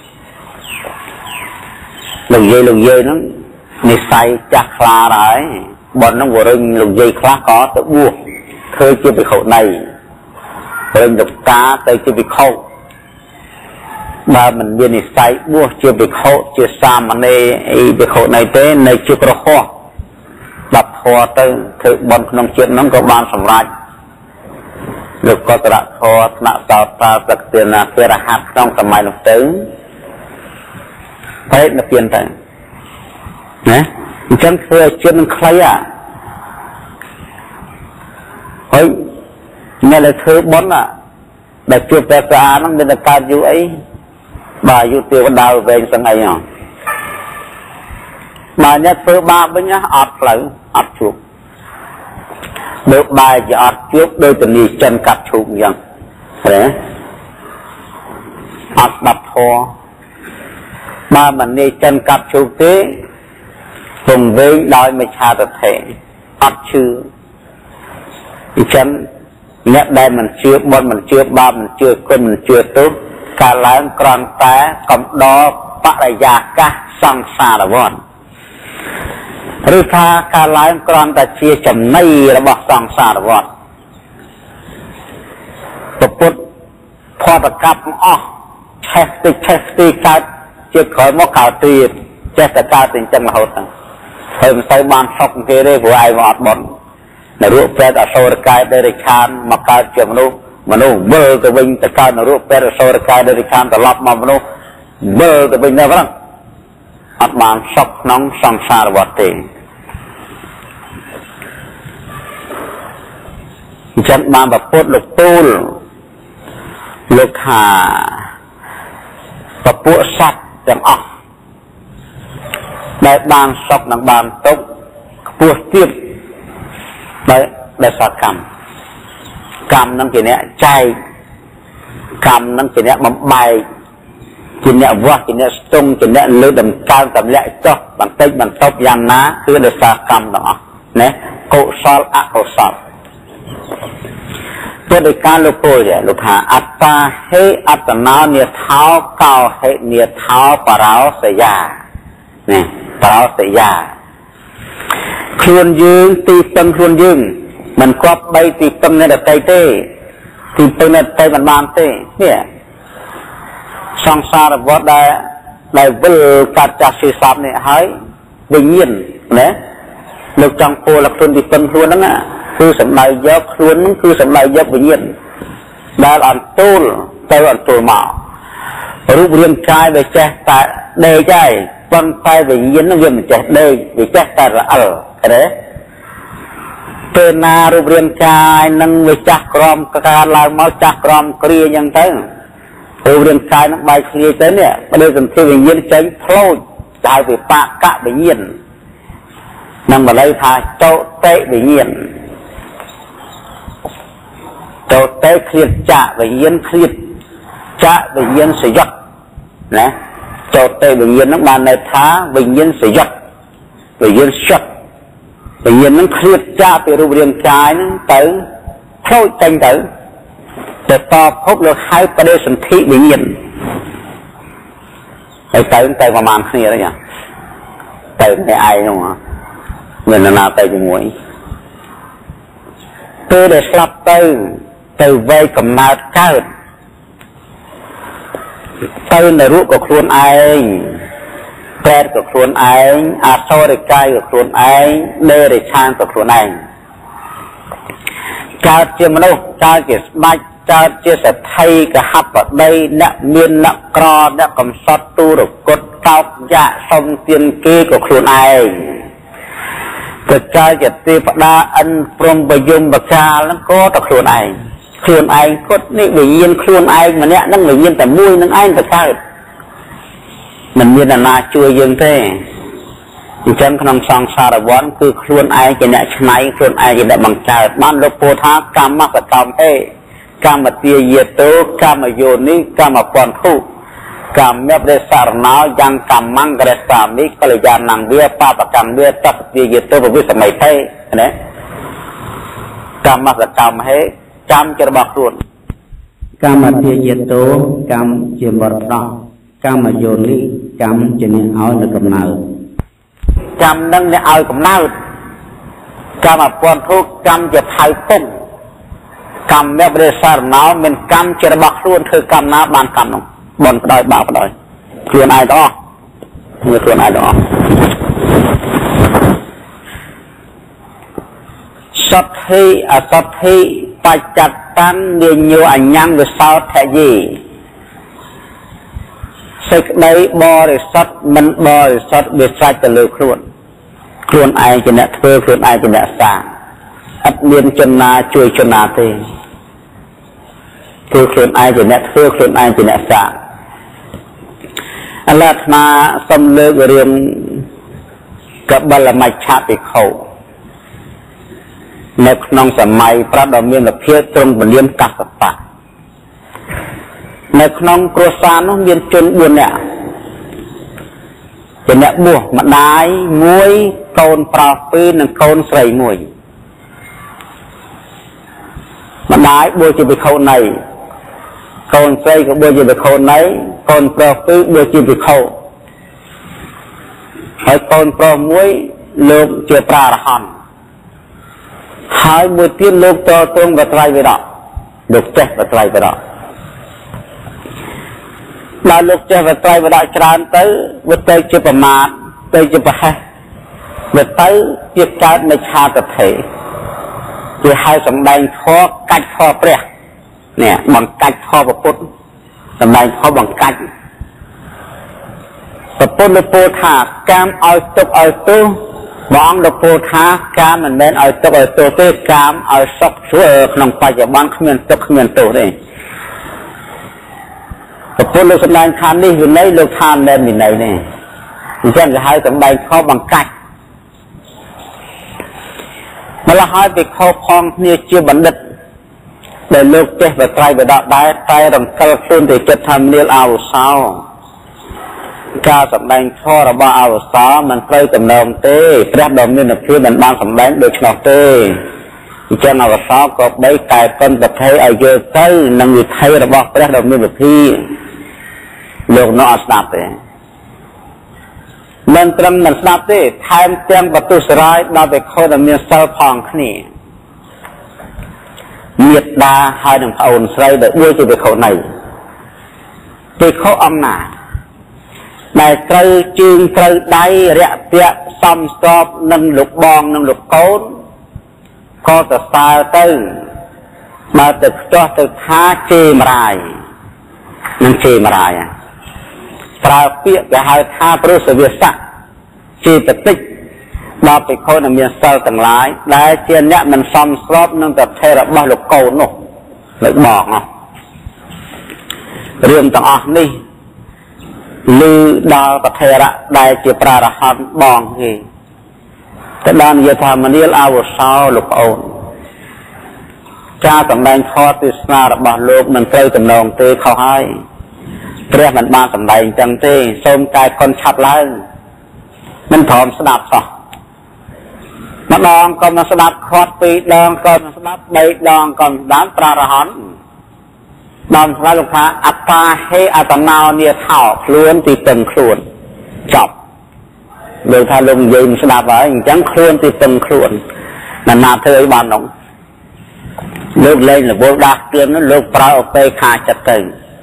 S1: លោកយាយលោកយាយហ្នឹងនិស្ស័យចាស់ខ្លាដែរប៉ុន្តែហ្នឹងវរឹងលោកយាយខ្លះក៏ទៅបួសធ្វើជាភិក្ខុនីរឹងលោកតាទៅជាភិក្ខុបើមិនមាននិស្ស័យបួសជាភិក្ខុជាសាមណេរអីភិក្ខុនីទេនៅជាក្រហមបាត់ធម៌ទៅធ្វើបន់ក្នុងជាតិហ្នឹងក៏បានសម្រេចលោកកតរៈធម៌ថ្នាក់សោតាសក្តិណាភិរហ័តក្នុងសម័យនោះទៅប្រេតនៅពៀនទៅណាអញ្ចឹងធ្វើឲ្យជាតិនឹងខ្លីអាហើយអ្នកដែលធ្វើបន់ដែលជួបតែស្អាតហ្នឹងមានតែកើតយូរអីបាទអាយុទេវតាវែងស្ងអីហ៎បើអ្នកធ្វើបាបវិញអត់ផ្លូវអត់ជួបបើបែរជាអត់ជួបដោយតនីចិនកាប់ឈូកអញ្ចឹងឃើញអត់ស្ដាប់ធម៌បើមិននីចិនកាប់ឈូកទេពងវែងដោយមិឆាទិដ្ឋិអត់ជឿអញ្ចឹងអ្នកដែលមិនជឿបុណ្យមិនជឿបាបមិនជឿគុណមិនជឿទោសការឡើងក្រំតែកំដរបរិយាកាសសង្សារវដ្តឬថាការឡើងក្រំតែជាចំណីរបស់សង្សារវដ្តពុទ្ធផតកັບអស់ឆេះតិចឆេះទីកើតជាក្រោយមកកើតទៀតចេះតែកើតតែអញ្ចឹងរហូតហ្នឹងហើយមិនសូវបានសុខគេទេព្រោះឯងមកអត់បុណ្យในรูปแปดอโศรกายได้ฌานมาเกิดเจมนุษย์มนุษย์เบิกตัววิ่งแต่การในรูปแปดอโศรกายได้ฌานตลอดมามนุษย์เบิกตัววิ่งได้บ้างอัตมานชกน้องสังสารวัฏเองจันมาแบบพูดลูกตูลลูกหาประปุสัตอย่างออกได้บางชกนังบางตกปูสติบได้ได้สักกรรมกรรมนั่นคือเนี้ยใจกรรมนั่นคือเนี้ยมันใบกินเนี้ยว่ากินเนี้ยตรงกินเนี้ยเลือดดำก้าวกับเนี้ยจ๊อกบันเต็กบันตบยามนะคือได้สักกรรมต่อเนี่ยกุศลอกุศลตัวในการลูกโป้เนี่ยลูกหาอัตตาเฮอัตนาเนี่ยเท้าเก่าเฮเนี่ยเท้าปะเราเสียเนี่ยปะเราเสียครวนยืงตีตึงครวนยืงมันครอบใบตีตึงในแต่ใจเต้ตีตึงในใจมันบานเต้เนี่ยสังสารวัฏได้ได้วิลกัดจากศีรษะเนี่ยหายวิญญาณเนี่ยลูกจังโพลักครวนตีตึงครวนนั่นน่ะคือสมัยยกครวนนั่นคือสมัยยกวิญญาณได้อันตูลใจอันตูลมารูปเรียงกายไปแช่แต่เดยใจปันไปวิญญาณนั่นเรียนแช่เดยไปแช่แต่ละอัลอะไรเป็นนารูปเรียงกายนั่งไปจักกรอมการลายเมาจักกรอมเคลียยังเต้รูปเรียงกายนั่งใบเคลียเต้เนี่ยประเดี๋ยวถึงที่วิญญาณใจโผล่ใจไปปะกะวิญญาณนั่งมาเลยพาโจเตะวิญญาณโจเตะเคลียจะวิญญาณเคลียจะวิญญาณสยบนะโจเตะวิญญาณนั่งมาในท้าวิญญาณสยบวิญญาณสยบวิญญาณนั้นเคลียจะไปรูปเรียงกายนั้นตื่นโผล่ใจตื่นแต่ต่อพบเราให้ประเดี๋ยวสันติวิญญาณไอ้ตื่นตื่นประมาณนี้อะไรอย่างตื่นในไอ้นู่นเงินนาตื่นจมูกตื่นได้สลับตื่นตื่นไว้กำนัดเกิดตื่นในรูปกับครูนไอแปดกับครูนไออาโซริกายกับครูนไอเดริชานกับครูนไอการเชื่อมโลกการเกิดมาการเชื่อสัตย์ไทยกับฮับแบบใดนักเมียนนักกรอนักกำซัดตูรกดเกายะทรงเตียนเกกับครูนไอเกิดการเกิดตีปดาอันพรหมประยุมประกาแล้วก็ตะครูนไอครูนไอก็นี่วิญญาณครูนไอมันเนี้ยนั่งวิญญาณแต่มุ้ยนั่งไอแต่ข้าวมันมีนานาช่วยยังเท่จังขนมซองสารวัตรคือครูนไอจะเนี่ยใช้ครูนไอจะได้บังใจบ้านโลโพธากรรมมากกว่ากรรมเท่กรรมเตียเยโตกรรมโยนิกรรมปอนทุกรรมเมื่อได้สารน้อยยังกรรมมังกรสามิกเลยยานังเบี้ยป้าประกรรมเบี้ยตักเตียเยโตประวิสมัยเท่เนี่ยกรรมมากกว่ากรรมให้จำจะบอกครูนกรรมเตียเยโตกรรมเจียมบดดอกกรรมโยนิกรรมจะเนี่ยเอาในกำเนิดกรรมนั่นเนี่ยเอากำเนิดกรรมปอนทุกกรรมจะไถ่ปุ่มกรรมเนี่ยบริษัทน้าเป็นกรรมจะบอกครูนคือกรรมน้าบานกรรมน้องบนกระดอยบ่าวกระดอยครูนไอต่อเมื่อครูนไอต่อสัตถิอสัตถิปัจจัตตันเดียนโยอัญญังวิสาวแทยีสิกได้บริษัทมันบริษัทบริษัทจะเลือกครูนครูนไอจะเนี่ยเธอครูนไอจะเนี่ยสร้างอัดเรียนจนาช่วยจนาเตคือครูนไอจะเนี่ยเธอครูนไอจะเนี่ยสร้างอัลลอฮฺมาสมเลือกเรียนกับบาลมัยชาติเขาในนองสมัยพระดำเนินกับเพียรตรงบรรลุกัสปะในขนมครัวซานน้องเรียนจนบุญเนี่ยเป็นเนี่ยบัวมาได้มวยโกนปลาปีนโกนใส่มวยมาได้บัวจะไปเข้าในโกนใส่ก็บัวจะไปเข้าในโกนปลาปีบัวจะไปเข้าให้โกนปลามวยโลกเจ้าปลาละหันหายมวยตีนโลกตัวตรงกับไตรไปดอกโลกเจ้ากับไตรไปดอกเราลูกเจ้าไปไตรไปได้จานเต๋อวัดเต๋อจะประมาทเต๋อจะประหารวัดเต๋อเกี่ยวกับในชาติเถรគេហៅសំដែងធម៌កាច់ធម៌ព្រះនេះបង្កាច់ធម៌ពុទ្ធសំដែងធម៌បង្កាច់ប្រពន្ធលោកពោលថាកាមឲ្យទុកឲ្យទោសបងលោកពោលថាកាមមិនមែនឲ្យទុកឲ្យទោសទេកាមឲ្យសុខស្រួលក្នុងបច្ចុប្បន្នគ្មានទុកគ្មានទោសទេប្រពន្ធលោកសម្ដែងថានេះវិន័យលោកថាមិនមែនវិន័យទេអញ្ចឹងគេហៅសម្ដែងធម៌បង្កាច់ម្ល៉េះហើយពីខុសផងគ្នាជាបណ្ឌិតដែលលោកចេះបត្រៃបដកដែរតែរំកិលខ្លួនទៅចិត្តថានាលអវសោការសម្ដែងធម៌របស់អវសោមិនត្រូវតំណងទេព្រះដ៏មានភាពមិនបានសម្ដែងដូច្នោះទេអញ្ចឹងអវសោក៏បីតែប៉ុនប្រថេឲ្យយល់ទៅនឹងវិថីរបស់ព្រះដ៏មានភាពលោកនោះអត់ស្ដាប់ទេមិនត្រឹមមិនស្ដាប់ទេថែមទាំងបទុសរាយដល់ទៅខុសដែលមានសិលផងគ្នាមេត្តាហើយនឹងប្អូនស្រីដែលដួលជាវិខុណីវិខុអំណាចដែលត្រូវជើងត្រូវដៃរាក់ពាក់សំស្របនឹងលោកបងនឹងលោកកូនក៏សរសើរទៅបើទៅខ្ទាស់ទៅថាជេរមរាយនឹងជេរមរាយប្រើពាក្យគេហៅថាព្រោះសវាស័កចេតតិចដល់ពិខុដែលមានសិលទាំងឡាយដែលជាអ្នកមិនសមស្របនឹងប្រតិរបស់លោកកូននោះលើកមកនោះរឿងទាំងអស់នេះឮដល់ប្រតិរៈដែលជាប្រារហន្តបងគេតែបាននិយាយថាមនាលអវសោលោកប្អូនការសម្ដែងធម៌ទេសនារបស់លោកមិនត្រូវតំណងទេខុសហើយព្រះមិនបានសម្ដែងចឹងទេសូមតែកុនឆាប់ឡើងមិនព្រមស្ដាប់សោះម្ដងក៏មិនស្ដាប់ខាត់ពីរដងក៏មិនស្ដាប់បីដងក៏មិនស្ដាប់ប្រារហន្តដល់ស្ដាប់លោកថាអត្តាហេអតណោនិថោខ្លួនទីពឹងខ្លួនចប់លោកថាលោកនិយាយមិនស្ដាប់ហើយអញ្ចឹងខ្លួនទីពឹងខ្លួនណាណាធ្វើឲ្យបាននោះលោកលែងរវល់ដាស់ទៀននោះលោកប្រើអបេខាចិត្តទៅ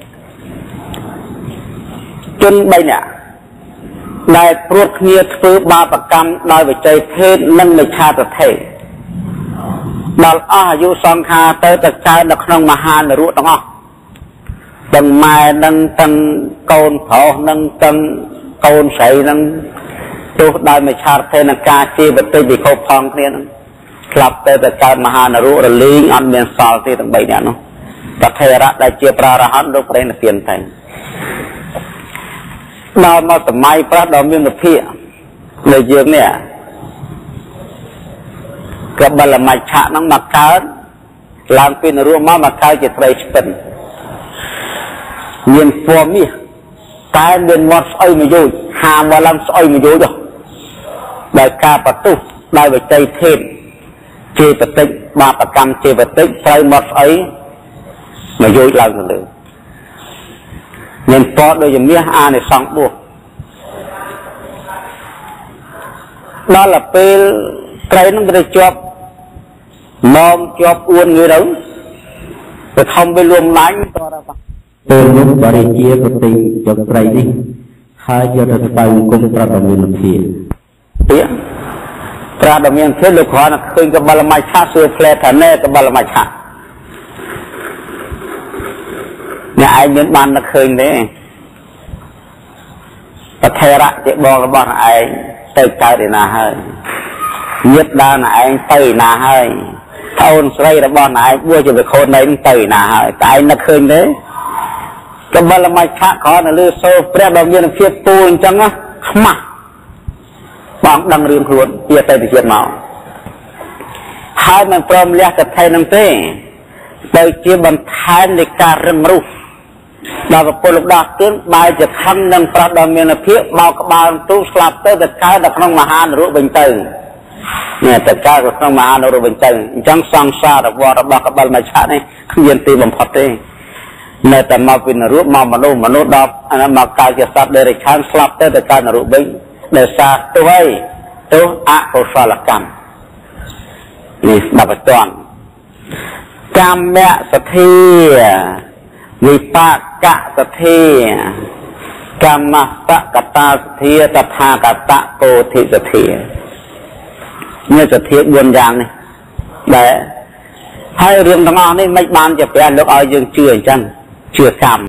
S1: ជនបីនាក់ដែលព្រួតគ្នាធ្វើបាបកម្មដោយវិច័យភេទនិងមិច្ឆាទិដ្ឋិដល់អស់អាយុសង្ខារទៅទៅកើតនៅក្នុងមហានរកទាំងអស់ទាំងម៉ែនិងទាំងកូនប្រុសនិងទាំងកូនស្រីនិងទោះដោយមិច្ឆាទិដ្ឋិនិងការជាបតិវិខុសផងគ្នានឹងស្លាប់ទៅទៅកើតមហានរករលីងអត់មានសល់ទេទាំងបីនាក់នោះប្រតិរៈដែលជាប្រារហន្តលោកប្រេណទានទៅដល់មកសម័យប្រាស់ដ៏មានវិភាកលើយើងនេះកបលមច្ឆៈហ្នឹងមកកើតឡើងពីនរោមកមកកើតជាត្រីឆ្ពិនមានពណ៌មាសតែមានមាត់ស្អុយមួយយោជហាមកឡើងស្អុយមួយយោជដោយការបទុះដោយវិច័យភេទជាបតិចបាបកម្មជាបតិចត្រូវមាត់ស្អុយមួយយោជឡើងទៅលើមានពណ៌ដូចជាមាសអានិសង្ឃបួសដល់ពេលត្រីនឹងទៅជាប់មកជាប់អួនងឿទៅទៅធំវាលួមឡាញ់តរបាទពេលនោះបរិជាប្រតិយកត្រីនេះហើយយកទៅស្បៅគុំប្រាប់ឲ្យមានភាពពាក្យប្រាប់ឲ្យមានភាពលោកគ្រាន់តែឃើញកបលមច្ឆៈសួរផ្លែថាណែកបលមច្ឆៈអ្នកឯងមានបាននឹកឃើញទេប្រធេរៈជាបងរបស់ឯងទៅកើតឯណាហើយញាតិដើរឯងទៅឯណាហើយប្អូនស្រីរបស់ឯងបួសជាវិខុណីទៅឯណាហើយតែឯងនឹកឃើញទេកបលមច្ឆៈគ្រាន់តែលើសូរព្រះដ៏មានភាពពូអញ្ចឹងណាខ្មាស់បងដឹងរឿងខ្លួនពីទៅទៅជាតិមកហើយមិនព្រមលះកថេនឹងទេទៅជាបន្ថែមនៃការរឹមរុះដល់ប្រពន្ធលោកដាស់ទឿនបែរជាខំនឹងប្រាស់ដ៏មានភាពបោកក្បាលទូស្លាប់ទៅទៅកើតនៅក្នុងមហានរកវិញទៅនេះទៅកើតនៅក្នុងមហានរកវិញទៅអញ្ចឹងសង្សាររបស់របស់កបលមច្ឆៈនេះគ្មានទីបំផុតទេនៅតែមកពីនរកមកមនុស្សមនុស្សដល់អានោះមកកើតជាសត្វដេរឆានស្លាប់ទៅទៅកើតនរកវិញដោយសារទោះអីទោះអកុសលកម្មនេះស្ដាប់ឲ្យតន់កម្មសទ្ធាវិបាកសទ្ធាកម្មសកតាសទ្ធាតថាកតកោធិសទ្ធានេះសទ្ធាបួនយ៉ាងនេះដែលហើយរឿងទាំងអស់នេះមិនបានជាព្រះលោកឲ្យយើងជឿអញ្ចឹងជឿកម្ម